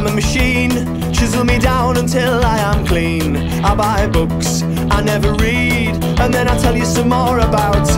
a machine, chisel me down until I am clean. I buy books I never read, and then I tell you some more about